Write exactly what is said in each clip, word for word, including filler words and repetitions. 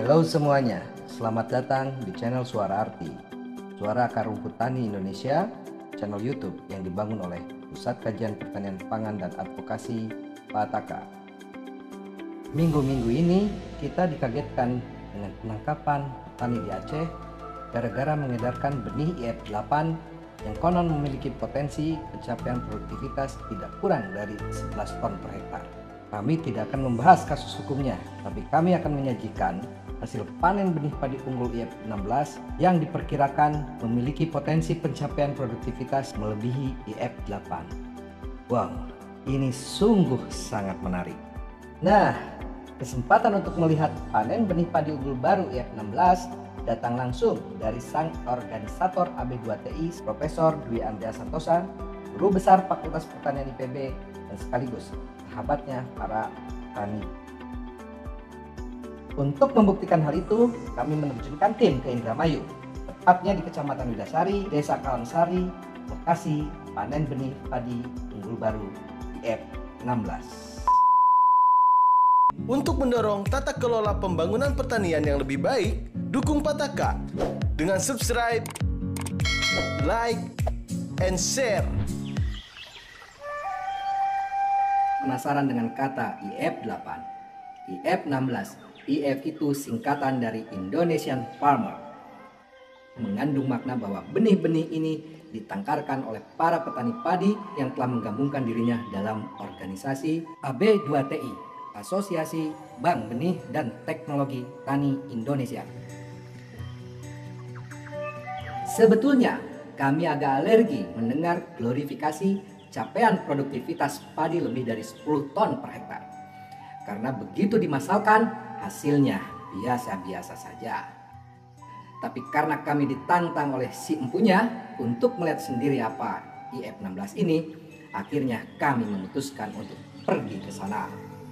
Halo semuanya, selamat datang di channel Suara Arti, Suara Akar Rumput Tani Indonesia, channel YouTube yang dibangun oleh Pusat Kajian Pertanian Pangan dan Advokasi Pataka. Minggu-minggu ini kita dikagetkan dengan penangkapan petani di Aceh gara-gara mengedarkan benih I F delapan yang konon memiliki potensi pencapaian produktivitas tidak kurang dari sebelas ton per hektar. Kami tidak akan membahas kasus hukumnya, tapi kami akan menyajikan hasil panen benih padi unggul I F enam belas yang diperkirakan memiliki potensi pencapaian produktivitas melebihi I F delapan. Wow, ini sungguh sangat menarik. Nah, kesempatan untuk melihat panen benih padi unggul baru I F enam belas datang langsung dari sang organisator A B dua T I, Profesor Dwi Andrea Santosa, Guru Besar Fakultas Pertanian I P B, dan sekaligus sahabatnya para petani. Untuk membuktikan hal itu, kami menerjunkan tim ke Indramayu, tepatnya di Kecamatan Widasari, Desa Kalangsari, lokasi panen benih padi unggul baru I F enam belas. Untuk mendorong tata kelola pembangunan pertanian yang lebih baik, dukung Pataka dengan subscribe, like, and share. Penasaran dengan kata I F delapan, I F enam belas? I F itu singkatan dari Indonesian Farmer, mengandung makna bahwa benih-benih ini ditangkarkan oleh para petani padi yang telah menggabungkan dirinya dalam organisasi A B dua T I, Asosiasi Bank Benih dan Teknologi Tani Indonesia. Sebetulnya kami agak alergi mendengar glorifikasi capaian produktivitas padi lebih dari sepuluh ton per hektar, karena begitu dimasalkan hasilnya biasa-biasa saja. Tapi karena kami ditantang oleh si empunya untuk melihat sendiri apa I F enam belas ini, akhirnya kami memutuskan untuk pergi ke sana.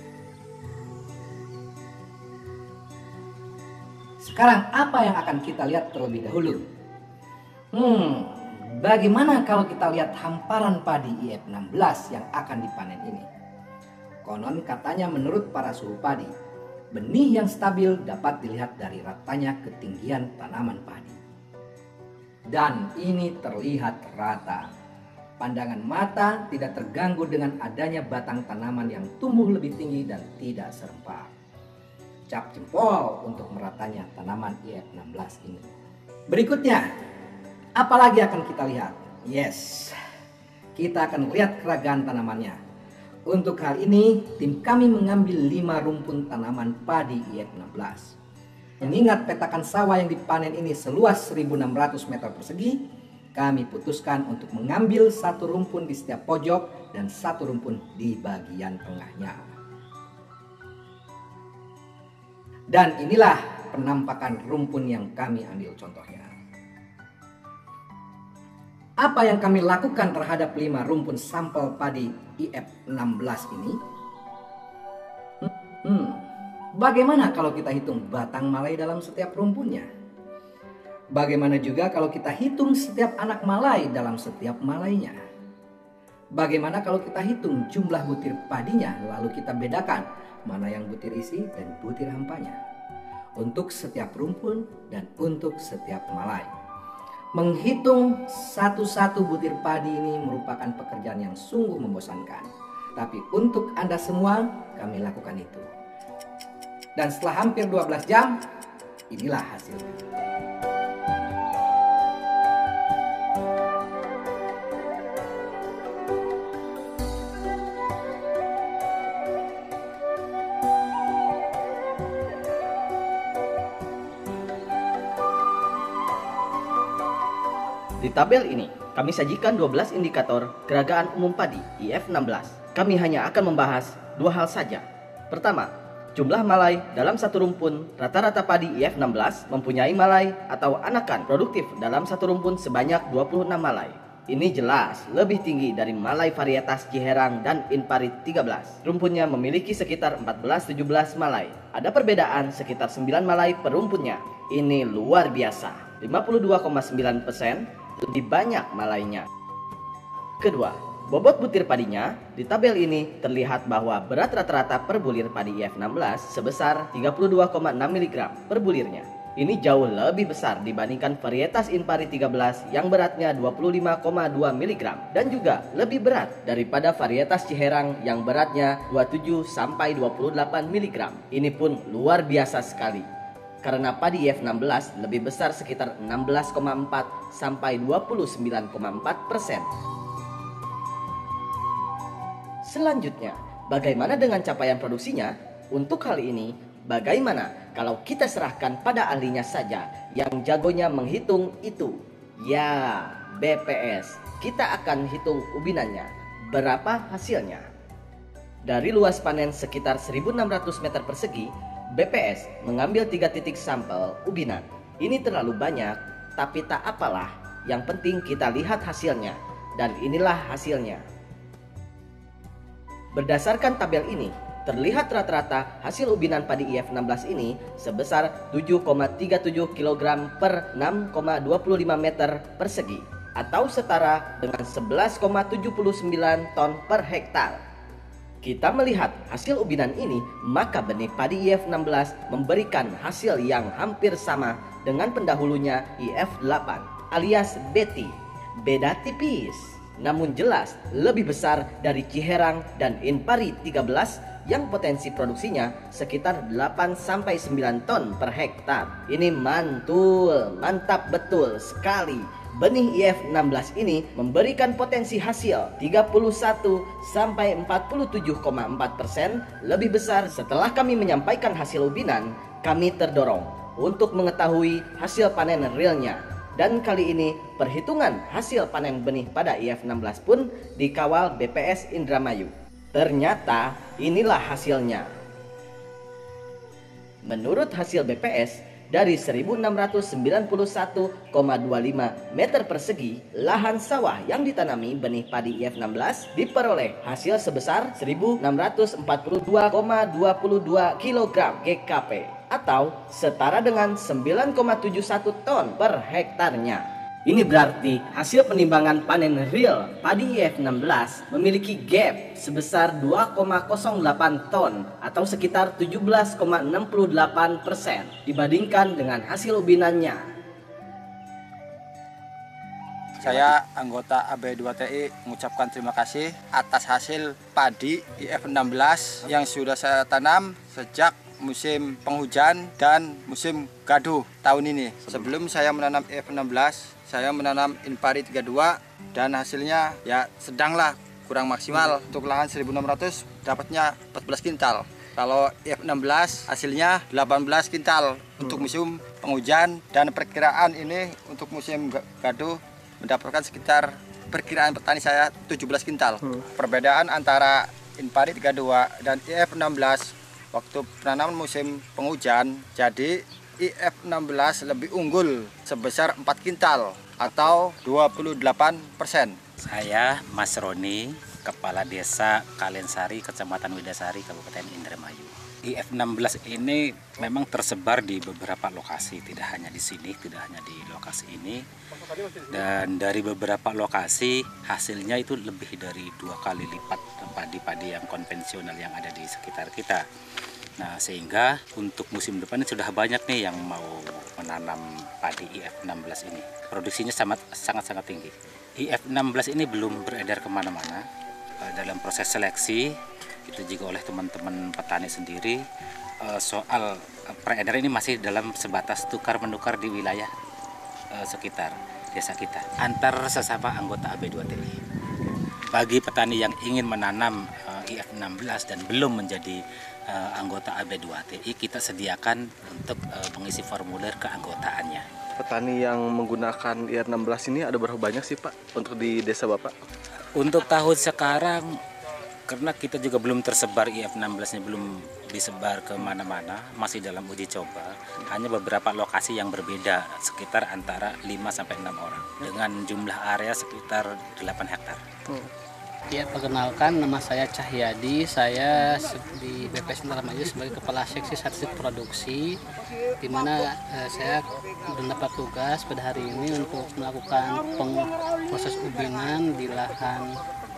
Sekarang apa yang akan kita lihat terlebih dahulu? Hmm, bagaimana kalau kita lihat hamparan padi I F enam belas yang akan dipanen ini? Konon katanya menurut para suhu padi, benih yang stabil dapat dilihat dari ratanya ketinggian tanaman padi. Dan ini terlihat rata. Pandangan mata tidak terganggu dengan adanya batang tanaman yang tumbuh lebih tinggi dan tidak serempak. Cap jempol untuk meratanya tanaman I F enam belas ini. Berikutnya, apalagi akan kita lihat? Yes, kita akan lihat keragaman tanamannya. Untuk hal ini, tim kami mengambil lima rumpun tanaman padi I F enam belas. Mengingat petakan sawah yang dipanen ini seluas seribu enam ratus meter persegi, kami putuskan untuk mengambil satu rumpun di setiap pojok dan satu rumpun di bagian tengahnya. Dan inilah penampakan rumpun yang kami ambil contohnya. Apa yang kami lakukan terhadap lima rumpun sampel padi I F enam belas ini? Hmm, bagaimana kalau kita hitung batang malai dalam setiap rumpunnya? Bagaimana juga kalau kita hitung setiap anak malai dalam setiap malainya? Bagaimana kalau kita hitung jumlah butir padinya lalu kita bedakan mana yang butir isi dan butir hampanya? Untuk setiap rumpun dan untuk setiap malai. Menghitung satu-satu butir padi ini merupakan pekerjaan yang sungguh membosankan. Tapi untuk Anda semua, kami lakukan itu. Dan setelah hampir dua belas jam, inilah hasilnya. Di tabel ini, kami sajikan dua belas indikator geragaan umum padi I F enam belas. Kami hanya akan membahas dua hal saja. Pertama, jumlah malai dalam satu rumpun. Rata-rata padi I F enam belas mempunyai malai atau anakan produktif dalam satu rumpun sebanyak dua puluh enam malai. Ini jelas lebih tinggi dari malai varietas Ciherang dan Inparit tiga belas. Rumpunnya memiliki sekitar empat belas tujuh belas malai. Ada perbedaan sekitar sembilan malai per rumpunnya. Ini luar biasa. lima puluh dua koma sembilan persen lebih banyak malainya. Kedua, Bobot butir padinya di tabel ini terlihat bahwa berat rata-rata per bulir padi I F enam belas sebesar tiga puluh dua koma enam miligram per bulirnya. Ini jauh lebih besar dibandingkan varietas Inpari tiga belas yang beratnya dua puluh lima koma dua miligram dan juga lebih berat daripada varietas Ciherang yang beratnya dua puluh tujuh sampai dua puluh delapan miligram. Ini pun luar biasa sekali. Karena padi I F enam belas lebih besar sekitar enam belas koma empat sampai dua puluh sembilan koma empat persen. Selanjutnya, bagaimana dengan capaian produksinya? Untuk hal ini, bagaimana kalau kita serahkan pada ahlinya saja yang jagonya menghitung itu? Ya, B P S. Kita akan hitung ubinannya. Berapa hasilnya? Dari luas panen sekitar seribu enam ratus meter persegi, B P S mengambil tiga titik sampel ubinan. Ini terlalu banyak, tapi tak apalah. Yang penting kita lihat hasilnya. Dan inilah hasilnya. Berdasarkan tabel ini, terlihat rata-rata hasil ubinan padi I F enam belas ini sebesar tujuh koma tiga tujuh kilogram per enam koma dua lima meter persegi atau setara dengan sebelas koma tujuh sembilan ton per hektar. Kita melihat hasil ubinan ini, maka benih padi I F enam belas memberikan hasil yang hampir sama dengan pendahulunya I F delapan alias Betty. Beda tipis, namun jelas lebih besar dari Ciherang dan Inpari tiga belas yang potensi produksinya sekitar delapan sampai sembilan ton per hektar. Ini mantul, mantap betul sekali. Benih I F enam belas ini memberikan potensi hasil tiga puluh satu sampai empat puluh tujuh koma empat persen lebih besar. Setelah kami menyampaikan hasil ubinan, kami terdorong untuk mengetahui hasil panen realnya. Dan kali ini perhitungan hasil panen benih pada I F enam belas pun dikawal B P S Indramayu. Ternyata inilah hasilnya. Menurut hasil B P S, dari seribu enam ratus sembilan puluh satu koma dua lima meter persegi lahan sawah yang ditanami benih padi I F enam belas diperoleh hasil sebesar seribu enam ratus empat puluh dua koma dua dua kilogram G K P atau setara dengan sembilan koma tujuh satu ton per hektarnya. Ini berarti hasil penimbangan panen real padi I F enam belas memiliki gap sebesar dua koma nol delapan ton atau sekitar tujuh belas koma enam delapan persen dibandingkan dengan hasil ubinannya. Saya anggota A B dua T I mengucapkan terima kasih atas hasil padi I F enam belas yang sudah saya tanam sejak musim penghujan dan musim gaduh tahun ini. Sebelum saya menanam I F enam belas, saya menanam Inpari tiga puluh dua dan hasilnya ya sedanglah, kurang maksimal. Untuk lahan seribu enam ratus dapatnya empat belas kintal. Kalau I F enam belas hasilnya delapan belas kintal untuk musim penghujan, dan perkiraan ini untuk musim gaduh mendapatkan sekitar, perkiraan petani saya tujuh belas kintal. Perbedaan antara Inpari tiga puluh dua dan I F enam belas waktu penanaman musim penghujan, jadi I F enam belas lebih unggul sebesar empat kintal atau dua puluh delapan persen. Saya Mas Roni, Kepala Desa Kalensari, Kecamatan Widasari, Kabupaten Indramayu. I F enam belas ini memang tersebar di beberapa lokasi, tidak hanya di sini, tidak hanya di lokasi ini. Dan dari beberapa lokasi hasilnya itu lebih dari dua kali lipat padi-padi yang konvensional yang ada di sekitar kita. Nah, sehingga untuk musim depan sudah banyak nih yang mau menanam padi I F enam belas ini. Produksinya sangat-sangat tinggi. I F enam belas ini belum beredar kemana-mana. Dalam proses seleksi itu juga oleh teman-teman petani sendiri. Soal peredaran ini masih dalam sebatas tukar-menukar di wilayah sekitar desa kita antar sesama anggota A B dua T I. Bagi petani yang ingin menanam I F enam belas dan belum menjadi uh, anggota A B dua T I, kita sediakan untuk uh, mengisi formulir keanggotaannya. Petani yang menggunakan I F enam belas ini ada berapa banyak sih Pak untuk di desa Bapak? Untuk tahun sekarang, karena kita juga belum tersebar, I F enam belas ini belum disebar ke mana-mana, masih dalam uji coba, hanya beberapa lokasi yang berbeda, sekitar antara lima sampai enam orang, dengan jumlah area sekitar delapan hektar. Hmm. Ya, perkenalkan, nama saya Cahyadi, saya di B P S Indramayu sebagai Kepala Seksi Statistik Produksi, di mana eh, saya mendapat tugas pada hari ini untuk melakukan proses ubinan di lahan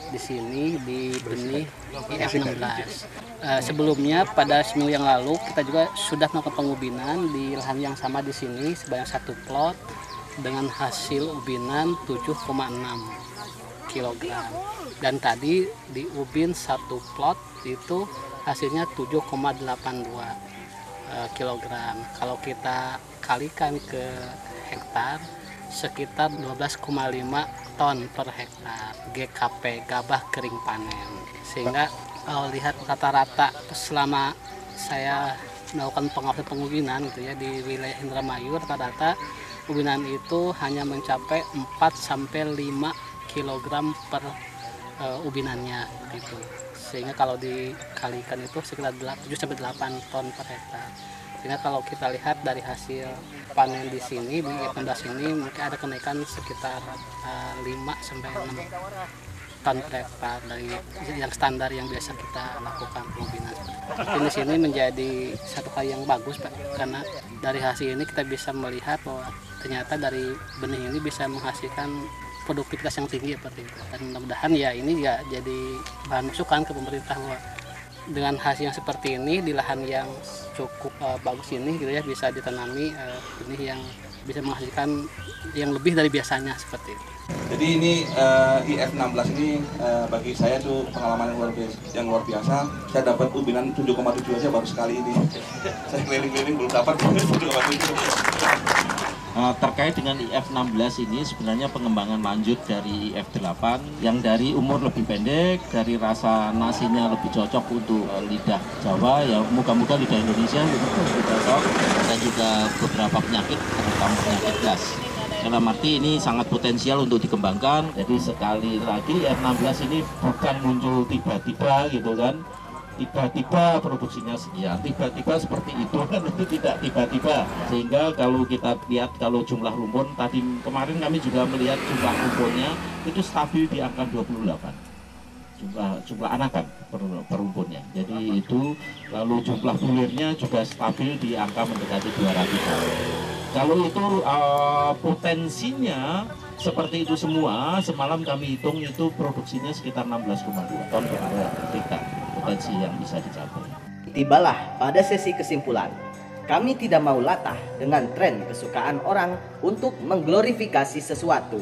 di sini di benih I F enam belas. Uh, sebelumnya pada seminggu yang lalu kita juga sudah melakukan pengubinan di lahan yang sama di sini sebanyak satu plot dengan hasil ubinan tujuh koma enam kilogram. Dan tadi di ubin satu plot itu hasilnya tujuh koma delapan dua uh, kilogram. Kalau kita kalikan ke hektar sekitar dua belas koma lima ton per hektar G K P, gabah kering panen. Sehingga kalau lihat rata-rata selama saya melakukan pengawasan pengubinan gitu ya di wilayah Indramayu, rata-rata ubinan itu hanya mencapai empat sampai lima kilogram per uh, ubinannya gitu. Sehingga kalau dikalikan itu sekitar tujuh sampai delapan ton per hektar. Sehingga kalau kita lihat dari hasil panen di sini di I F enam belas ini mungkin ada kenaikan sekitar uh, lima sampai enam ton per hektar dari yang standar yang biasa kita lakukan pengubinan. Ini sini menjadi satu hal yang bagus Pak, karena dari hasil ini kita bisa melihat bahwa ternyata dari benih ini bisa menghasilkan produktivitas yang tinggi seperti itu. Dan mudah-mudahan ya ini ya jadi bahan masukan ke pemerintah bahwa dengan hasil yang seperti ini di lahan yang cukup uh, bagus ini gitu ya bisa ditanami uh, benih yang bisa menghasilkan yang lebih dari biasanya seperti itu. Jadi ini uh, I F enam belas ini uh, bagi saya tuh pengalaman yang luar biasa, yang luar biasa. Saya dapat ubinan tujuh koma tujuh aja baru sekali ini. Saya keliling-keliling belum dapat tujuh koma tujuh. Uh, terkait dengan I F enam belas ini sebenarnya pengembangan lanjut dari I F delapan yang dari umur lebih pendek, dari rasa nasinya lebih cocok untuk uh, lidah Jawa, ya moga-moga lidah Indonesia lebih cocok, dan juga beberapa penyakit terutama penyakit gas. Dalam arti ini sangat potensial untuk dikembangkan. Jadi sekali lagi I F enam belas ini bukan muncul tiba-tiba gitu kan, tiba-tiba produksinya sekian, tiba-tiba seperti itu kan, itu tidak tiba-tiba. Sehingga kalau kita lihat kalau jumlah rumpun tadi kemarin kami juga melihat jumlah rumpunnya itu stabil di angka dua puluh delapan jumlah jumlah anakan per, per rumpunnya. Jadi itu lalu jumlah bulirnya juga stabil di angka mendekati dua ratus. Kalau itu uh, potensinya seperti itu semua, semalam kami hitung itu produksinya sekitar enam belas koma dua ton per hektar. Potensi yang bisa dicapai. Tibalah pada sesi kesimpulan. Kami tidak mau latah dengan tren kesukaan orang untuk mengglorifikasi sesuatu.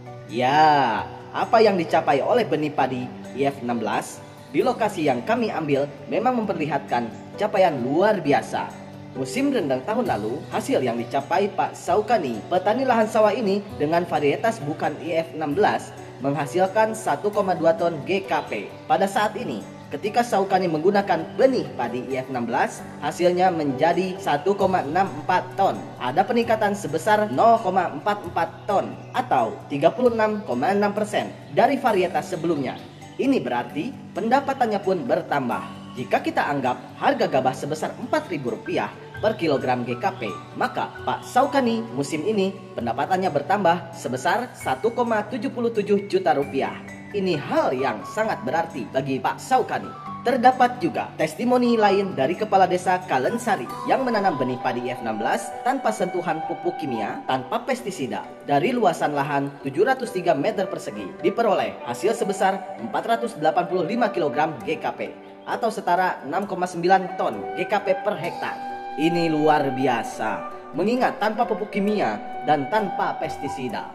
Ya, apa yang dicapai oleh benih padi I F enam belas di lokasi yang kami ambil memang memperlihatkan capaian luar biasa. Musim rendang tahun lalu, hasil yang dicapai Pak Saukani, petani lahan sawah ini dengan varietas bukan I F enam belas menghasilkan satu koma dua ton G K P. Pada saat ini, ketika Saukani menggunakan benih padi I F enam belas, hasilnya menjadi satu koma enam empat ton. Ada peningkatan sebesar nol koma empat empat ton atau tiga puluh enam koma enam persen dari varietas sebelumnya. Ini berarti pendapatannya pun bertambah. Jika kita anggap harga gabah sebesar empat ribu rupiah per kilogram G K P, maka Pak Saukani musim ini pendapatannya bertambah sebesar satu koma tujuh tujuh juta rupiah. Ini hal yang sangat berarti bagi Pak Saukani. Terdapat juga testimoni lain dari Kepala Desa Kalensari yang menanam benih padi I F enam belas tanpa sentuhan pupuk kimia, tanpa pestisida. Dari luasan lahan tujuh ratus tiga meter persegi diperoleh hasil sebesar empat ratus delapan puluh lima kilogram G K P atau setara enam koma sembilan ton G K P per hektar. Ini luar biasa, mengingat tanpa pupuk kimia dan tanpa pestisida.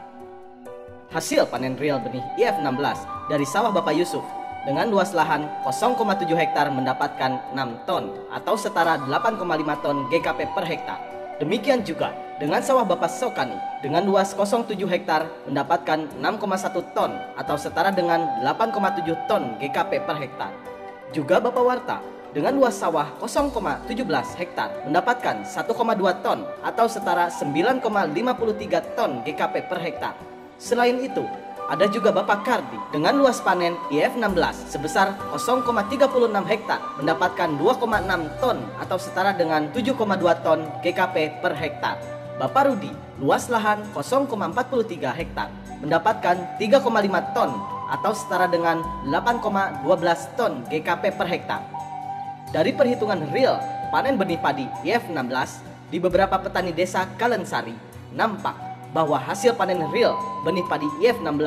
Hasil panen real benih I F enam belas dari sawah Bapak Yusuf dengan luas lahan nol koma tujuh hektar mendapatkan enam ton atau setara delapan koma lima ton G K P per hektar. Demikian juga dengan sawah Bapak Saukani dengan luas nol tujuh hektar mendapatkan enam koma satu ton atau setara dengan delapan koma tujuh ton G K P per hektar. Juga Bapak Warta dengan luas sawah nol koma satu tujuh hektar mendapatkan satu koma dua ton atau setara sembilan koma lima tiga ton G K P per hektar. Selain itu, ada juga Bapak Kardi dengan luas panen I F enam belas sebesar nol koma tiga enam hektar mendapatkan dua koma enam ton atau setara dengan tujuh koma dua ton G K P per hektar. Bapak Rudi luas lahan nol koma empat tiga hektar mendapatkan tiga koma lima ton atau setara dengan delapan koma satu dua ton G K P per hektar. Dari perhitungan real panen benih padi I F enam belas di beberapa petani desa Kalensari, nampak bahwa hasil panen real benih padi I F enam belas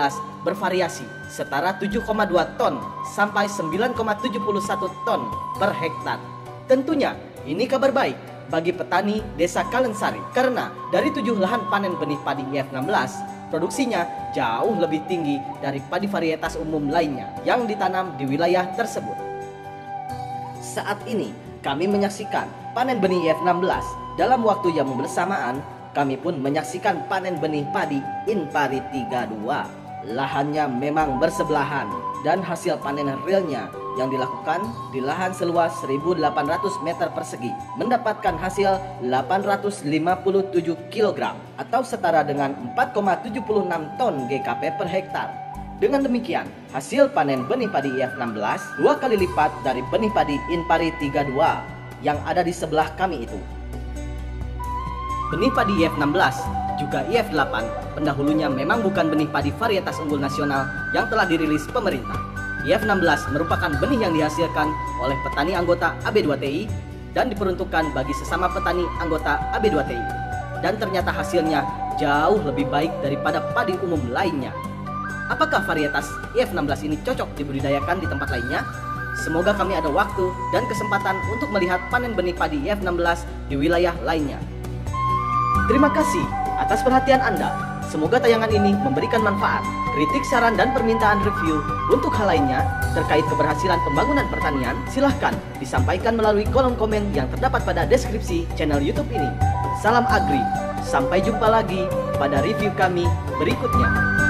bervariasi setara tujuh koma dua ton sampai sembilan koma tujuh satu ton per hektar. Tentunya ini kabar baik bagi petani Desa Kalensari karena dari tujuh lahan panen benih padi I F enam belas, produksinya jauh lebih tinggi dari padi varietas umum lainnya yang ditanam di wilayah tersebut. Saat ini kami menyaksikan panen benih I F enam belas. Dalam waktu yang bersamaan, kami pun menyaksikan panen benih padi Inpari tiga puluh dua. Lahannya memang bersebelahan dan hasil panen realnya yang dilakukan di lahan seluas seribu delapan ratus meter persegi mendapatkan hasil delapan ratus lima puluh tujuh kilogram atau setara dengan empat koma tujuh enam ton G K P per hektar. Dengan demikian, hasil panen benih padi I F enam belas dua kali lipat dari benih padi Inpari tiga puluh dua yang ada di sebelah kami itu. Benih padi I F enam belas juga I F delapan pendahulunya memang bukan benih padi varietas unggul nasional yang telah dirilis pemerintah. I F enam belas merupakan benih yang dihasilkan oleh petani anggota A B dua T I dan diperuntukkan bagi sesama petani anggota A B dua T I. Dan ternyata hasilnya jauh lebih baik daripada padi umum lainnya. Apakah varietas I F enam belas ini cocok dibudidayakan di tempat lainnya? Semoga kami ada waktu dan kesempatan untuk melihat panen benih padi I F enam belas di wilayah lainnya. Terima kasih atas perhatian Anda. Semoga tayangan ini memberikan manfaat, kritik, saran, dan permintaan review untuk hal lainnya terkait keberhasilan pembangunan pertanian. Silahkan disampaikan melalui kolom komen yang terdapat pada deskripsi channel YouTube ini. Salam Agri, sampai jumpa lagi pada review kami berikutnya.